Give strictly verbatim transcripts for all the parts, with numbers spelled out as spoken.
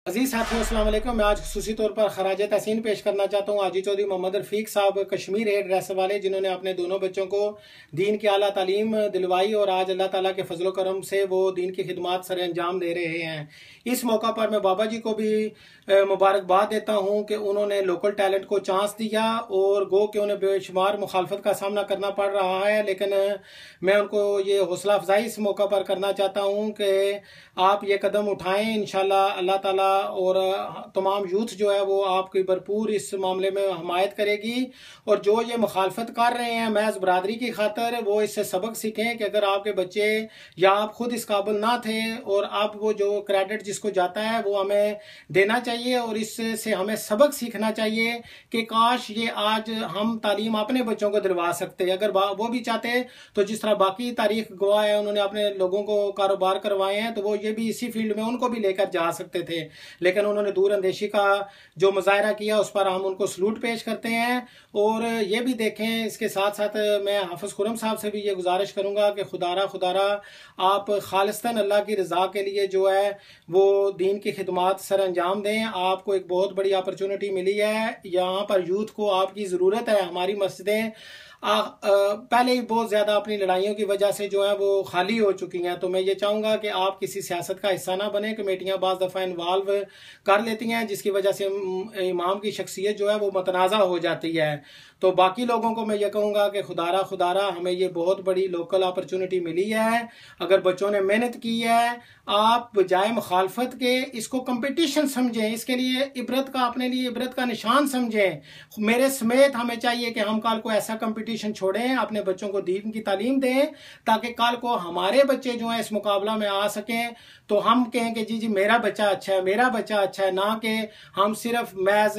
अजीज साथियों अस्सलाम वालेकुम। मैं आज खुसूसी तौर पर खराज तहसीन पेश करना चाहता हूँ हाजी चौधरी मोहम्मद रफीक साहब, कश्मीर हेड ड्रेसर वाले, जिन्होंने अपने दोनों बच्चों को दीन की आला तालीम दिलवाई और आज अल्लाह ताला के फजलो करम से वो दीन की खिदमत सर अंजाम दे रहे हैं। इस मौका पर मैं बाबा जी को भी मुबारकबाद देता हूँ कि उन्होंने लोकल टैलेंट को चांस दिया और गो के उन्हें बेशुमार मुखालफत का सामना करना पड़ रहा है, लेकिन मैं उनको ये हौसला अफजाई इस मौका पर करना चाहता हूँ कि आप ये कदम उठाएं। इंशाल्लाह अल्लाह ताला और तमाम यूथ जो है वो आपकी भरपूर इस मामले में हमायत करेगी। और जो ये मुखालफत कर रहे हैं महज बरादरी की खातर, वो इससे सबक सीखें कि अगर आपके बच्चे या आप खुद इस काबिल ना थे और अब वो जो क्रेडिट जिसको जाता है वो हमें देना चाहिए और इससे हमें सबक सीखना चाहिए कि काश ये आज हम तालीम अपने बच्चों को दिलवा सकते। अगर वो भी चाहते तो जिस तरह बाकी तारीख गवाह है उन्होंने अपने लोगों को कारोबार करवाए हैं तो वो ये भी इसी फील्ड में उनको भी लेकर जा सकते थे, लेकिन उन्होंने दूर अंदेशी का जो मुजाहरा किया उस पर हम उनको सलूट पेश करते हैं। और ये भी देखें, इसके साथ साथ मैं हाफिज खुरम साहब से भी ये गुजारिश करूंगा कि खुदारा खुदारा आप खालिस्तन अल्लाह की रजा के लिए जो है वो दीन की खिदमत सर अंजाम दें। आपको एक बहुत बड़ी अपॉर्चुनिटी मिली है, यहाँ पर यूथ को आपकी ज़रूरत है। हमारी मस्जिदें आ, आ, पहले ही बहुत ज़्यादा अपनी लड़ाइयों की वजह से जो है वो खाली हो चुकी हैं। तो मैं ये चाहूँगा कि आप किसी सियासत का हिस्सा ना बने। कमेटियाँ बाज़ दफ़ा इन्वॉल्व कर लेती हैं जिसकी वजह से इमाम की शख्सियत जो है वो मतनाज़ा हो जाती है। तो बाकी लोगों को मैं ये कहूँगा कि खुदारा खुदारा हमें ये बहुत बड़ी लोकल अपॉर्चुनिटी मिली है। अगर बच्चों ने मेहनत की है, आप बजाय मुखालफत के इसको कंपटीशन समझें, इसके लिए इबरत का अपने लिए इबरत का निशान समझें। मेरे समेत हमें चाहिए कि हम कल को ऐसा कंपटीशन छोड़ें, अपने बच्चों को दीन की तालीम दें ताकि कल को हमारे बच्चे जो हैं इस मुकाबला में आ सकें तो हम कहें कि जी जी मेरा बच्चा अच्छा है, मेरा बच्चा अच्छा है, ना कि हम सिर्फ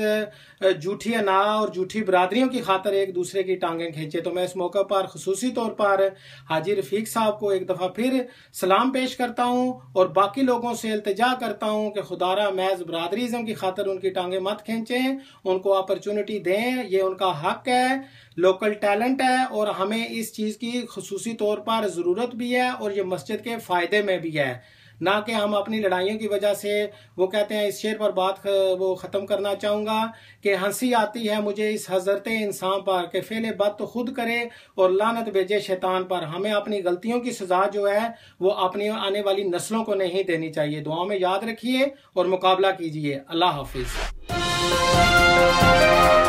महज झूठी अना और झूठी बरादरियों की खातर एक दूसरे की टांगें खींचे। तो मैं इस मौके पर खुसूसी तौर पर हाजी रफीक साहब को एक दफ़ा फिर सलाम पेश करता हूँ और बाकी लोगों से इल्तिजा करता हूँ कि खुदारा महज बरादरीज़म की खातर उनकी टांगें मत खींचें, उनको अपॉर्चुनिटी दें। ये उनका हक है, लोकल टैलेंट है और हमें इस चीज़ की खुसूसी तौर पर ज़रूरत भी है और ये मस्जिद के फ़ायदे में भी है, ना कि हम अपनी लड़ाइयों की वजह से। वो कहते हैं, इस शेर पर बात वो ख़त्म करना चाहूँगा कि हंसी आती है मुझे इस हज़रत इंसान पर कि फ़ेल बद तो खुद करे और लानत भेजे शैतान पर। हमें अपनी गलतियों की सज़ा जो है वो अपनी आने वाली नस्लों को नहीं देनी चाहिए। दुआओं में याद रखिए और मुकाबला कीजिए। अल्लाह हाफिज़।